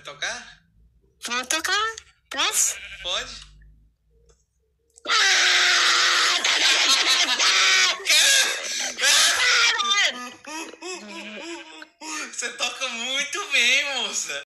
Pode tocar? Vou tocar. Posso? Pode? Você toca muito bem, moça.